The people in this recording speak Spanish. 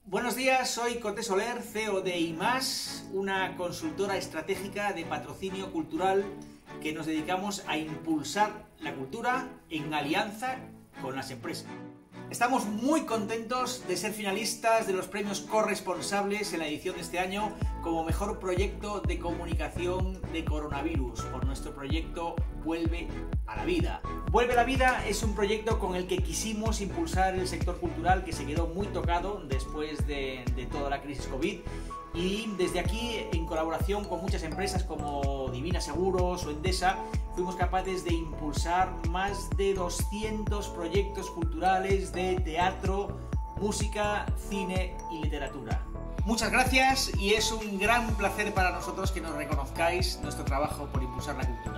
Buenos días, soy Coté Soler, CEO de IMAS, una consultora estratégica de patrocinio cultural que nos dedicamos a impulsar la cultura en alianza con las empresas. Estamos muy contentos de ser finalistas de los premios corresponsables en la edición de este año como mejor proyecto de comunicación de coronavirus por nuestro proyecto Vuelve a la Vida. Vuelve a la Vida es un proyecto con el que quisimos impulsar el sector cultural que se quedó muy tocado después de toda la crisis COVID, y desde aquí, en colaboración con muchas empresas como Divina Seguros o Endesa, fuimos capaces de impulsar más de 200 proyectos culturales de teatro, música, cine y literatura. Muchas gracias y es un gran placer para nosotros que nos reconozcáis nuestro trabajo por impulsar la cultura.